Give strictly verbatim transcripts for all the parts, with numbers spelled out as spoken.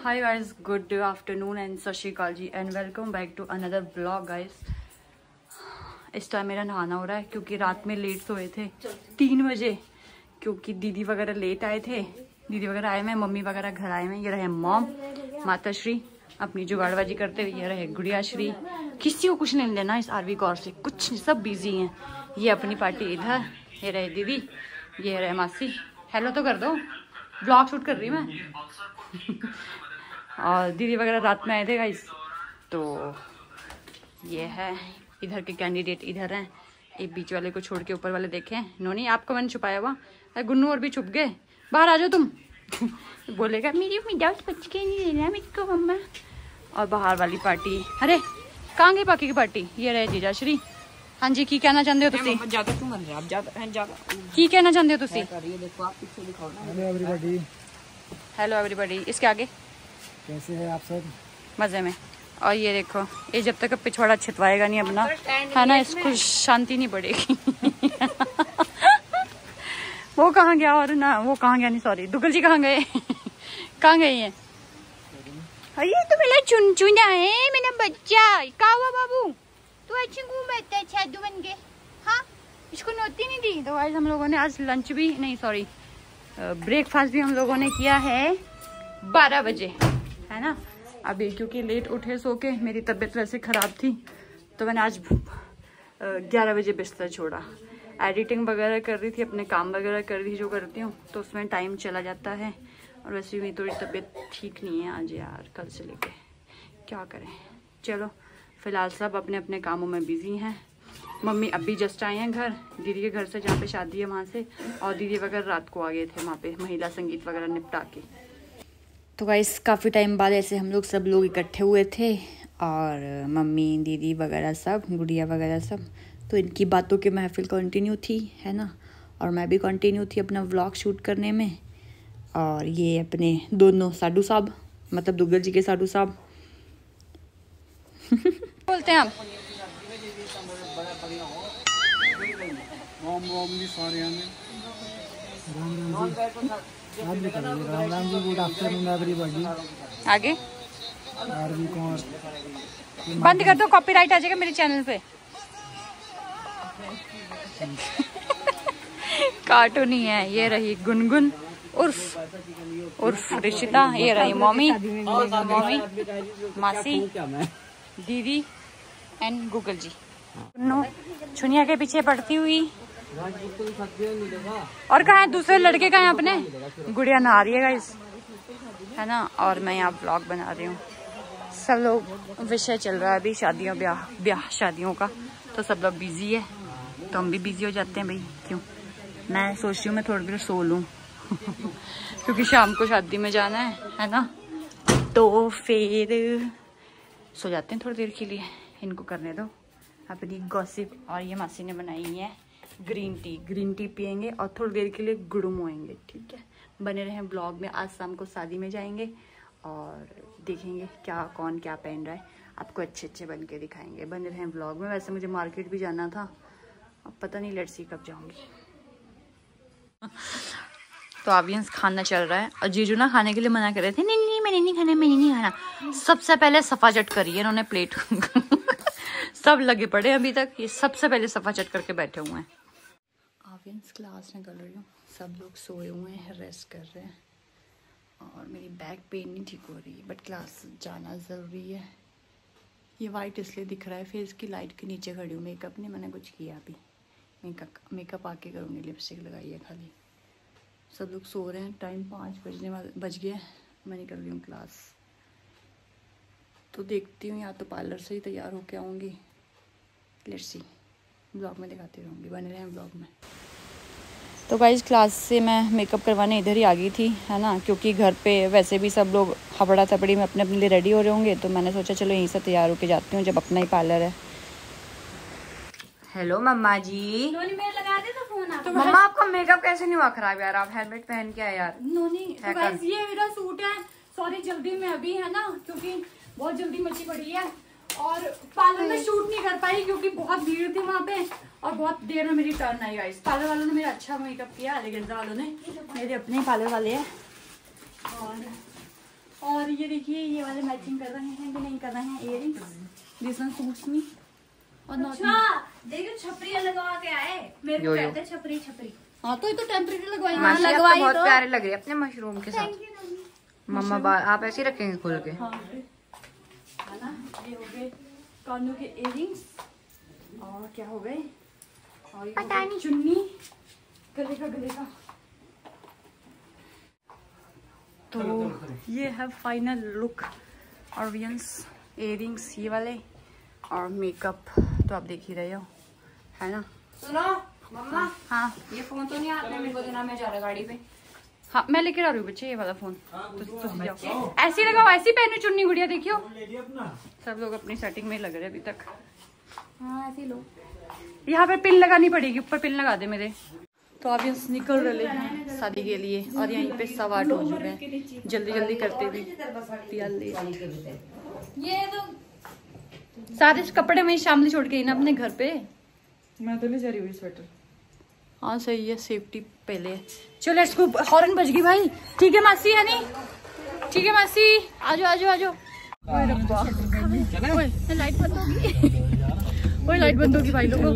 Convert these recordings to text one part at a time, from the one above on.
Hi guys, good afternoon and Sat Sri Akal ji and welcome back to another blog guys. इस time मेरा नहाना हो रहा है क्योंकि रात में लेट सोए थे तीन बजे, क्योंकि दीदी वगैरह लेट आए थे। दीदी वगैरह आए हुए, मम्मी वगैरह घर आए हुए। ये रहे मॉम माता श्री अपनी जुगाड़बाजी करते हुए, ये रहे गुड़िया श्री। किसी को कुछ नहीं लेना इस आरवी कौर से, कुछ नहीं, सब बिजी हैं। ये अपनी पार्टी इधर, ये रहे दीदी, ये रहे मासी। हेलो तो कर दो, ब्लॉग शूट कर रही हूँ मैं। और दीदी वगैरह रात में आए थे गाइस। तो ये है इधर के कैंडिडेट इधर हैं। एक बीच वाले को छोड़ के ऊपर वाले देखे। नोनी आपको मैंने छुपाया हुआ, अरे गुन्नू और भी छुप गए। बाहर आ जाओ तुम। बोलेगा मेरी मिजाज बच के नहीं लेना मुझको मम्मा। और बाहर वाली पार्टी, अरे कहाँ गई बाकी की पार्टी। ये रहे जीजा श्री। हाँ जी, की कहना चाहते हो तुसी? की कहना चाहते हो तुसी? Hello everybody. इसके आगे कैसे हैं आप सब? मजे में। और ये देखो, ये जब तक पिछवाड़ा छितवाएगा नहीं अपना, है ना, इसको शांति नहीं पड़ेगी। वो कहाँ गया? और ना वो कहाँ गया नहीं, सॉरी, दुगल जी कहाँ गए? कहाँ गए ये? अरे तो मेरा चुन चुना है मेरा बच्चा। कहाँ हुआ बाबू? तू अच्छी घूमता है छादू बन के। हाँ, इसको नोती नहीं दी। तो आज हम लोगों ने आज लंच भी नहीं, सॉरी ब्रेकफास्ट भी हम लोगों ने किया है बारह बजे, है ना। अभी क्योंकि लेट उठे सो के, मेरी तबीयत वैसे ख़राब थी, तो मैंने आज ग्यारह बजे बिस्तर छोड़ा। एडिटिंग वगैरह कर रही थी, अपने काम वगैरह कर रही थी जो करती हूँ, तो उसमें टाइम चला जाता है। और वैसे भी थोड़ी तबीयत ठीक नहीं है आज यार, कल से लेके क्या करें। चलो फिलहाल सब अपने अपने कामों में बिजी हैं। मम्मी अभी जस्ट आए हैं घर, दीदी के घर से, जहाँ पे शादी है वहाँ से। और दीदी वगैरह रात को आ गए थे वहाँ पे महिला संगीत वगैरह निपटा के। तो गाइस काफ़ी टाइम बाद ऐसे हम लोग सब लोग इकट्ठे हुए थे, और मम्मी दीदी वगैरह सब, गुड़िया वगैरह सब। तो इनकी बातों की महफिल कंटिन्यू थी, है ना। और मैं भी कंटिन्यू थी अपना व्लॉग शूट करने में। और ये अपने दोनों साडू साहब, मतलब दुग्गल जी के साडू साहब। बोलते हैं आप? Ram Ram ji, good afternoon everybody. आगे आरवी कौर बंद कर दो, कॉपीराइट आ जाएगा मेरे चैनल पे। कार्टून ही है। ये रही गुनगुन उर्फ उर्फ रिशिता। ये रही मम्मी, मम्मी मासी दीदी एंड गूगल जी। नो छुनिया के पीछे पड़ती हुई। और कहाँ है दूसरे लड़के? कहाँ है अपने? गुड़िया नहा रही है गाइस, है ना। और मैं यहाँ ब्लॉग बना रही हूँ। सब लोग विषय चल रहा है अभी शादियों ब्याह ब्याह शादियों का, तो सब लोग बिजी है, तो हम भी बिजी हो जाते हैं भाई। क्यों? मैं सोच रही हूँ मैं थोड़ी देर सो लूँ। क्योंकि शाम को शादी में जाना है, है ना। तो फिर सो जाते हैं थोड़ी देर के लिए। इनको करने दो अपनी गॉसिप। और ये मासी ने बनाई है ग्रीन टी। ग्रीन टी पियेंगे और थोड़ी देर के लिए गुड़ुम होएंगे, ठीक है। बने रहें ब्लॉग में। आज शाम को शादी में जाएंगे और देखेंगे क्या कौन क्या पहन रहा है, आपको अच्छे अच्छे बन के दिखाएंगे। बने रहें ब्लॉग में। वैसे मुझे मार्केट भी जाना था, अब पता नहीं लेट्स सी कब जाऊंगी। तो ऑडियंस खाना चल रहा है, और जीजू ना खाने के लिए मना कर रहे थे। नहीं नहीं मैंने नहीं खाना, मैंने नहीं खाना। सबसे पहले सफा चट करी है इन्होंने प्लेट। सब लगे पड़े अभी तक, ये सबसे पहले सफा चट करके बैठे हुए हैं। ऑडियंस क्लास निकल रही हूँ, सब लोग सोए हुए हैं, रेस्ट कर रहे हैं। और मेरी बैक पेन नहीं ठीक हो रही है, बट क्लास जाना ज़रूरी है। ये वाइट इसलिए दिख रहा है, फेस की लाइट के नीचे खड़ी हूँ। मेकअप नहीं मैंने कुछ किया अभी, मेकअप मेकअप आके करूँगी। लिपस्टिक लगाई है खाली। सब लोग सो रहे हैं, टाइम पाँच बजने वाले बज गया। मैं निकल रही हूँ क्लास। तो देखती हूँ, या तो पार्लर से ही तैयार होके आऊँगी, लेट्स सी। ब्लॉग में दिखाती रहूँगी, बने रहें ब्लॉग में। तो गाइस क्लास से मैं मेकअप करवाने इधर ही आ गई थी, है ना। क्योंकि घर पे वैसे भी सब लोग हबड़ा थपड़ी में अपने अपने लिए रेडी हो रहे होंगे, तो मैंने सोचा चलो यहीं से तैयार होके जाती हूँ, जब अपना ही पार्लर है। हेलो मम्मा जी। नोनी मेरे लगा दे तो फोन आप। तो मम्मा आपका मेकअप कैसे नहीं हुआ खराब यार? आप हेलमेट पहन के आए यार। नोनी तो गाइस ये मेरा सूट है, सॉरी जल्दी में अभी, है ना, क्योंकि बहुत जल्दी मची पड़ी है। और पार्लर में शूट नहीं कर पाई क्योंकि बहुत भीड़ थी वहाँ पे, और बहुत देर में मेरी टर्न आई गाइस। पार्लर वालों ने मेरा अच्छा मेकअप किया, एलिगेंजा वालों ने, मेरे अपने पार्लर वाले हैं। और और ये देखिए ये वाले मैचिंग कर रहे हैं कि नहीं कर रहे हैं earrings. This one suits me और नॉट मी। देखो छपरी लगा के आए, मेरे को कहते हैं छपरी छपरी। हाँ तो ये तो टेम्परेरी लगवाई मासी आप तो लगवाई बहुत तो। प्यारे लग रहे हैं अपने मशरूम के साथ। मम्मा बा आप ऐसे ही रखेंगे खोल के? हाँ है ना। ये हो गए कानों के इयररिंग्स और क्या हो गए, और ये पता नहीं। चुन्नी गले का गले का। तो ये है फाइनल लुक। ऑर्वियंस इयररिंग्स ये वाले और मेकअप तो आप देख ही रहे हो, है ना। सुनो मम्मा, हाँ ये फोन तो नहीं आपने मेरे को देना, मैं जा रहा गाड़ी पे। हाँ मैं लेकर आ रही हूँ बच्चे ये वाला फोन। तो, तो जाओ ऐसे ही लगाओ, ऐसे ही पहनो चुन्नी गुड़िया। देखियो सब लोग अपनी सेटिंग में लग रहे अभी तक। हाँ ऐसे लो। यहाँ पे पिन लगानी पड़ेगी, ऊपर पिन लगा दे मेरे। तो आप यहाँ निकल रहे हैं शादी के लिए और यहीं पे सवा आठ हो चुके हैं। जल्दी जल्दी करते हुए ये तो सारे कपड़े में शामली छोड़ के ही ना अपने घर पे। मैं तो ले जा रही हूँ स्वेटर। हाँ सही है, सेफ्टी पहले। चलो लेट्स गो। हॉर्न बज गई भाई। ठीक है मासी, है नहीं? ठीक है मासी, आजो आजो आजो। ओए रब्बा, ओए लाइट बंद होगी। ओए लाइट बंद होगी भाई लोगों।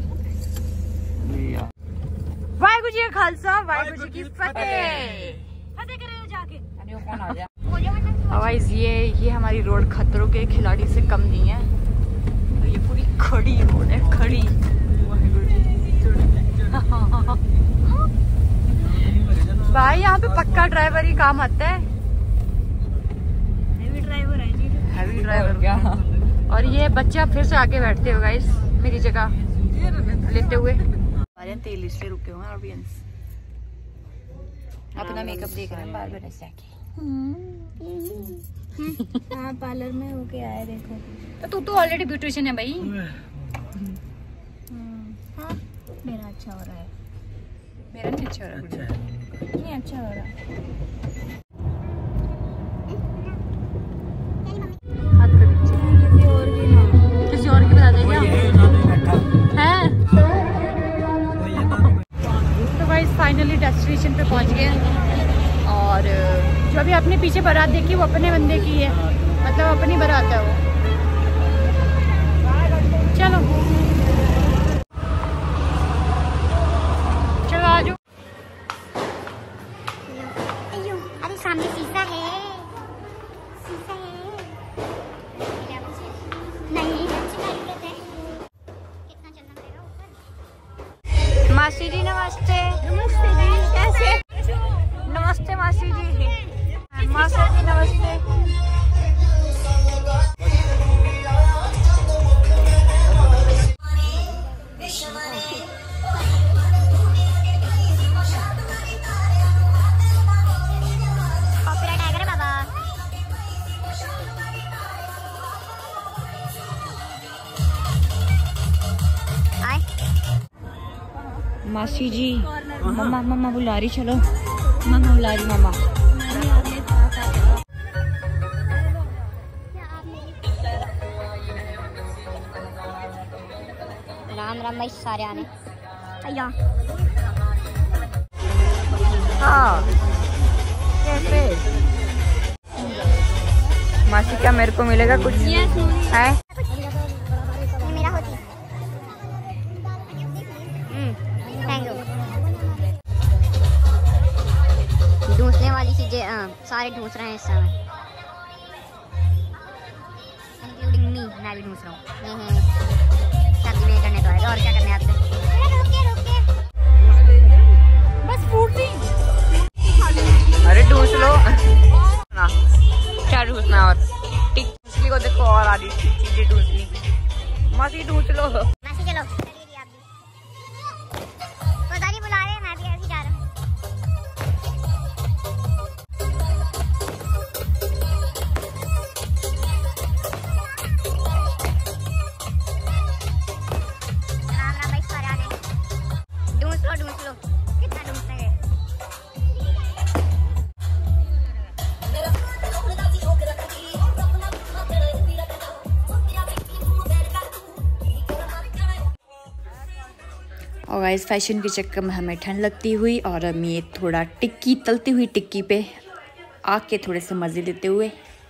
वाहेगुरु जी का खालसा, वाहेगुरु जी की फतेह। फतेह करे जाके। अरे वो कौन आ गया? गाइस ये ये हमारी रोड खतरों के खिलाड़ी से कम नहीं है। तो ये पूरी खड़ी रोड है, खड़ी। भाई यहाँ पे पक्का ड्राइवर ही काम आता है। हेवी ड्राइवर है जी। हैवी ड्राइवर क्या। और ये बच्चा फिर से आके बैठते हो गाइस मेरी जगह लेते हुए। तेल इसलिए रुके हुए हैं ऑडियंस। अपना मेकअप देख रहे हैं बार बार ऐसे आके। हाँ पार्लर में होके आया देखो। तो तू तो ऑलरेडी ब्यूटिशियन है भाई। हाँ मेरा अच्छा हो रहा है। मेरा नहीं अच्छा हो रहा है। नहीं अच्छा हो रहा है। हाथ पे नीचे। किसी और की ना, किसी और की बता दे क्या है। तो गाइस फाइनली डेस्टिनेशन पे पहुंच गए। और जो अभी अपने पीछे बारात देखी वो अपने बंदे की है, मतलब अपनी बारात है वो। चलो चलो आ जाओ। अरे सामने शीशा है, शीशा है। नहीं कितना चलना पड़ेगा ऊपर। मासी जी नमस्ते। नमस्ते जी, कैसे? नमस्ते मासी जी। मासी जी नमस्ते। मासी जी मम्मा मम्मा बुला रही, चलो मम्मा बुला रही। मम्मा राम राम भाई सारे आने। अय्या हाँ कैसे मासी, क्या मेरे को मिलेगा कुछ है? मेरा होती। Thank you. ढूंसने वाली चीजें सारे ढूंस रहे हैं इस समय, इंक्लूडिंग मी। मैं भी ढूंस रहा हूँ। शादी में करने तो आएगा और क्या करने आपसे। बस फूट दी। अरे ढूंस लो ना, क्या ढूंसना। और टिक मछली को देखो और आ रही चीजें ढूंसनी। मासी ढूंस लो। मासी चलो चलिए आप भी। कोदारी बुला रहे हैं, मैं भी ऐसे जा रहा हूँ। राम राम भाई सारे आ गए। ढूंस लो ढूंस लो, कितना ढूंसते हैं। और गाइस फैशन के चक्कर में हमें ठंड लगती हुई और हम ये थोड़ा टिक्की तलती हुई टिक्की पे आग के थोड़े से मज़े लेते हुए